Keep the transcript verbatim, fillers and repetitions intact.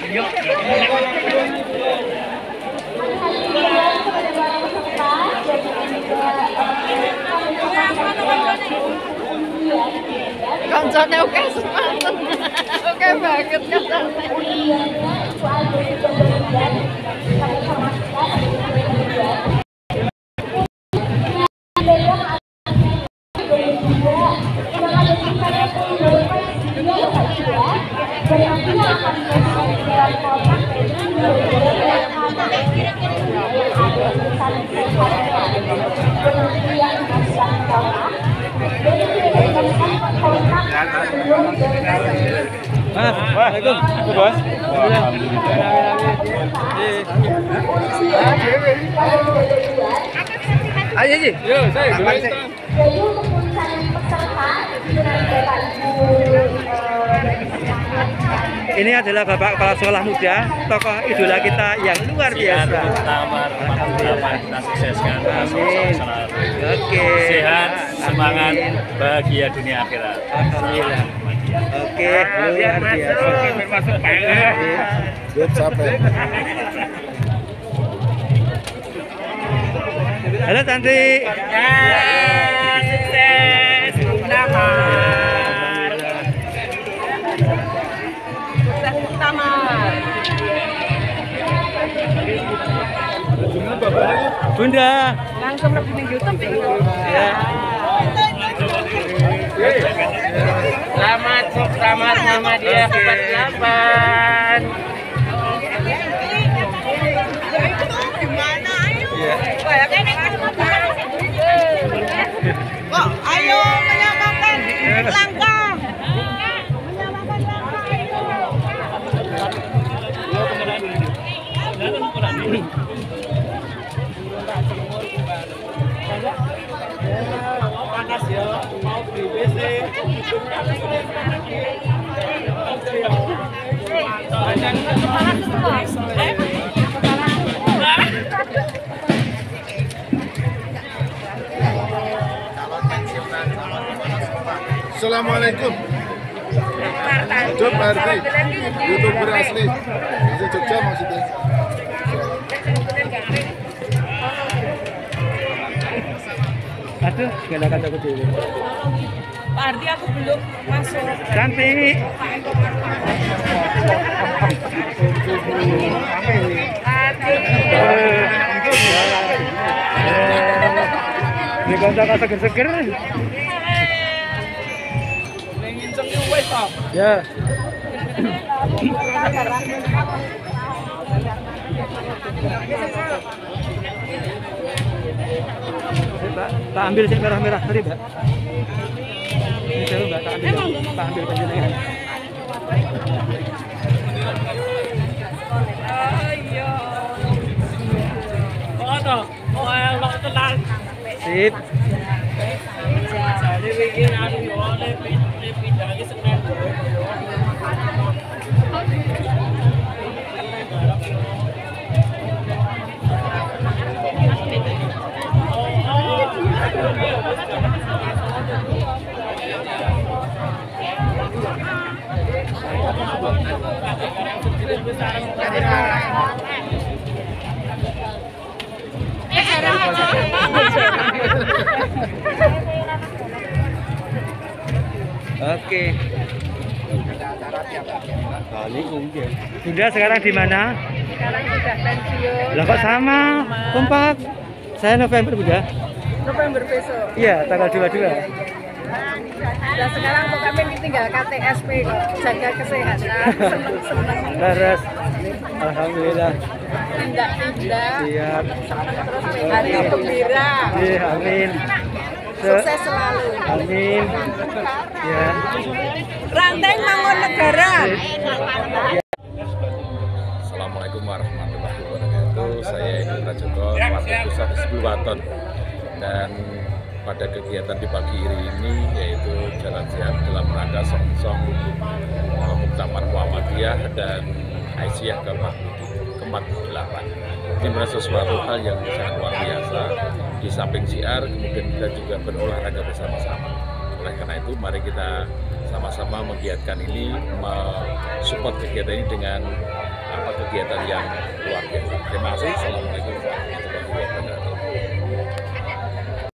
Koncone oke semanten. Oke banget koncone. Assalamualaikum, Bos. Ayo, Ji. Yo, saya dulu. Ini adalah Bapak Kepala Sekolah Muda, tokoh idola kita yang luar biasa. Tamar, alhamdulillah kita sukseskan. Amin. Oke. Sehat, semangat, bahagia dunia akhirat. Alhamdulillah. Oke, luar biasa. Oke, bermasuk Pak. Good sampai. Halo Tanti. Ya, sukses. Tamar. Sukses Tamar. Bunda. Langsung lebih di YouTube Ya. Selamat selamat nama dia empat delapan. Iya. Kok ayo menyamakan langkah. Panas ya, mau beli B C. Assalamualaikum. Hidup Hardi, YouTuber asli. Di Jogja maksudnya. Aduh, segala kata dulu. Pak Ardi aku belum masuk. Cantik. Ini kontak seger-seger. Ya. Mbak, tak ambil sih merah-merah tadi, Mbak. Ini saya Mbak, tak ambil. Tak ambil penjenengan. Oh, toh. Oh, elok tenan. Sip. Jadi bikin anu yo, le pindah iki Senin. Oke. Kali mungkin. Bunda sekarang di mana? Sekarang sudah pensiun. Lah kok sama? Kompak. Saya November, Bunda. November besok. Iya, tanggal dua puluh dua. Dan sekarang kok kami tinggal K T S P kok, jaga kesehatan, seneng-seneng. Terus, alhamdulillah. Tindak-tindak. Siap. Terus hari gembira. Iya, amin. Sukses selalu. Amin. Ya. Rantai Mangonegara. Assalamualaikum warahmatullahi wabarakatuh. Saya Edi Prajogo, Wakil Pusat sepuluh Waton. Dan pada kegiatan di pagi hari ini yaitu jalan sehat dalam rangka song-song Muktamar Muhammadiyah dan Aisyah ke empat puluh delapan. Ini merasa sesuatu hal yang sangat luar biasa. Di samping siar, kemudian kita juga berolahraga bersama-sama. Oleh karena itu, mari kita sama-sama menggiatkan ini, mensupport kegiatan ini dengan kegiatan yang luar biasa. Terima kasih. Assalamualaikum warahmatullahi wabarakatuh.